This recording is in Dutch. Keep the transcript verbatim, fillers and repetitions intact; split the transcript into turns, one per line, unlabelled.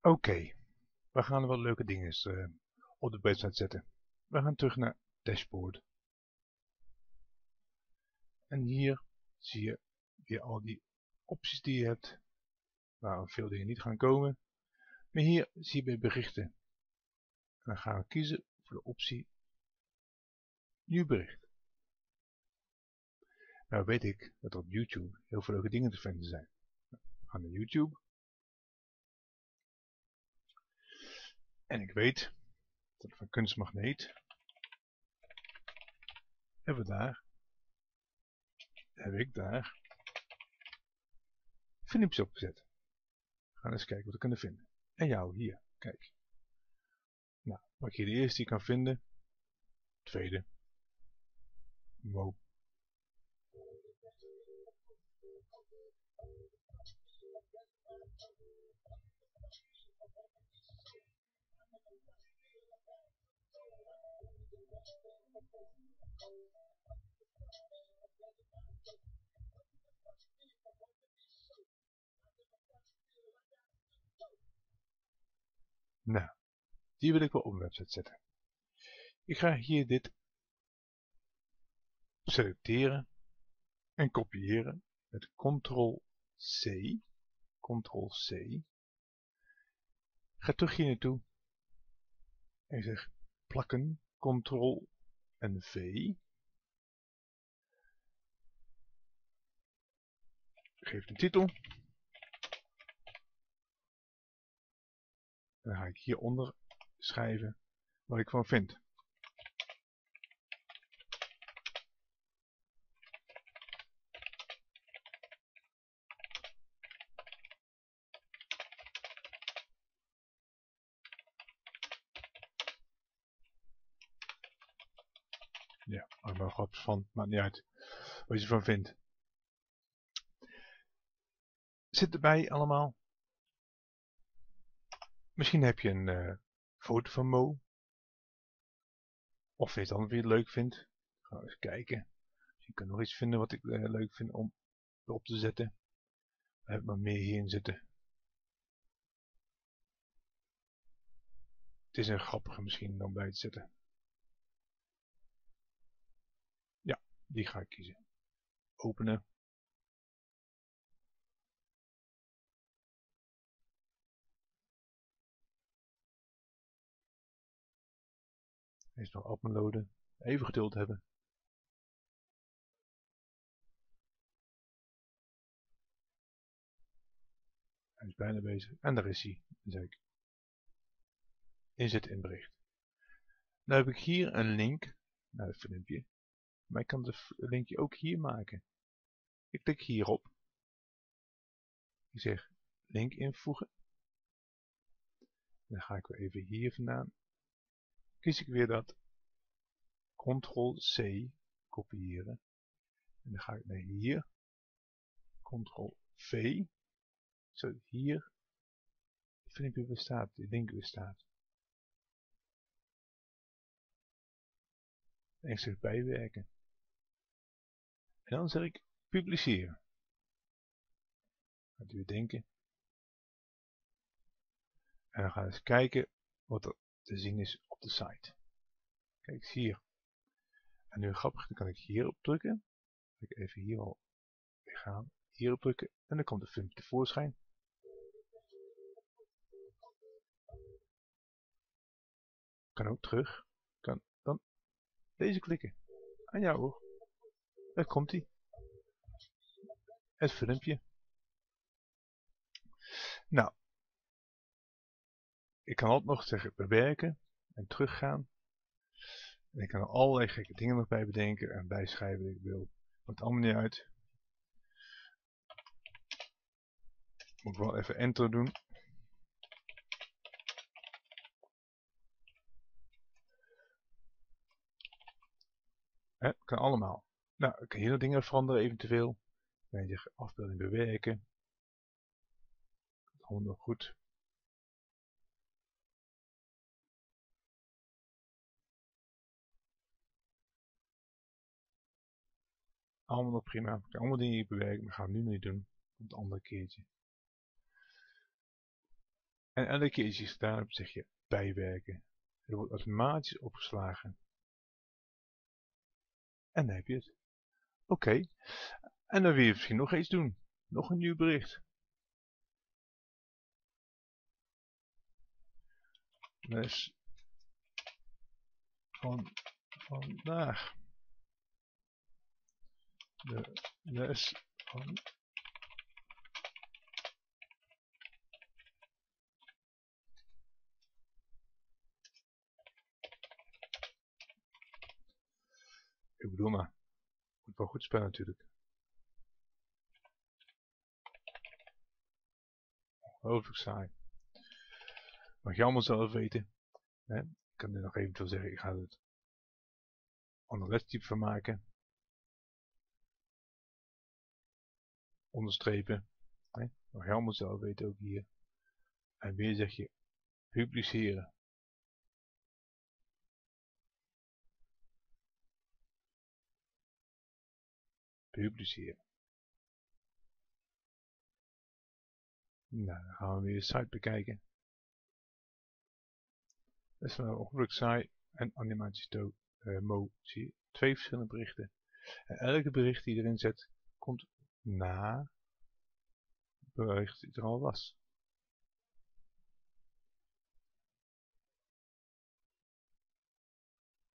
Oké, okay. We gaan wat leuke dingen uh, op de website zetten. We gaan terug naar dashboard. En hier zie je weer al die opties die je hebt. Waar veel dingen niet gaan komen. Maar hier zie je bij berichten. En dan gaan we kiezen voor de optie nieuw bericht. Nou weet ik dat er op YouTube heel veel leuke dingen te vinden zijn. We gaan naar YouTube. En ik weet dat van Kunstmagneet hebben we daar, heb ik daar, filmpjes opgezet. We gaan eens kijken wat we kunnen vinden. En jou hier, kijk. Nou, wat je de eerste die kan vinden. Tweede. Wow. Nou, die wil ik wel op mijn website zetten. Ik ga hier dit selecteren en kopiëren met control C. control C. Ga terug hier naartoe en zeg plakken, control en V. Geef de titel. Dan ga ik hieronder schrijven wat ik van vind. Ja, ik ben er van, maakt niet uit wat je ervan vindt. Zit erbij allemaal. Misschien heb je een uh, foto van Mo. Of je het dan weer leuk vindt. Gaan we eens kijken. Je kan nog iets vinden wat ik uh, leuk vind om erop te zetten. We hebben maar meer hierin zitten. Het is een grappige misschien om bij te zetten. Ja, die ga ik kiezen. Openen. Eerst nog uploaden. Even geduld hebben. Hij is bijna bezig. En daar is hij. Dan zeg ik inzet in bericht. Nu heb ik hier een link naar het filmpje. Maar ik kan het linkje ook hier maken. Ik klik hierop. Ik zeg link invoegen. Dan ga ik weer even hier vandaan. Kies ik weer dat control C kopiëren. En dan ga ik naar hier. control V. Zodat hier het filmpje weer staat. De link weer staat. En ik zeg bijwerken. En dan zeg ik publiceren. Gaat u denken. En dan gaan we eens kijken wat er te zien is op de site. Kijk eens hier. En nu grappig, dan kan ik hierop drukken. Dan kan ik even hier al weer gaan. Hierop drukken en dan komt het filmpje tevoorschijn. Kan ook terug. Kan dan deze klikken. Aan jou hoor. Daar komt hij. Het filmpje. Nou. Ik kan altijd nog zeggen bewerken en teruggaan. En ik kan er allerlei gekke dingen nog bij bedenken en bijschrijven wat ik wil. Maakt allemaal niet uit. Moet ik wel even enter doen. Hè, kan allemaal. Nou, ik kan hier nog dingen veranderen eventueel. Dan je afbeelding bewerken. Dat is allemaal nog goed. Allemaal nog prima. Ik kan allemaal dingen bewerken, maar gaan we nu niet doen. Op het andere keertje. En elke keer als je het gedaan hebt, zeg je bijwerken. Het wordt automatisch opgeslagen. En dan heb je het. Oké. Okay. En dan wil je misschien nog iets doen. Nog een nieuw bericht. Les van vandaag. De les van Ik bedoel maar. Moet wel goed spelen natuurlijk. Ongelooflijk saai. Mag je allemaal zelf weten. Hè? Ik kan er nog eventueel zeggen, ik ga het ander lestype van maken. Onderstrepen. Hè? Mag je allemaal zelf weten ook hier. En weer zeg je publiceren. Publiceren. Nou, dan gaan we weer de site bekijken. Dat is wel ongelukkig saai. En animatiesto uh, mo zie je twee verschillende berichten. En elke bericht die je erin zet, komt na het bericht die er al was.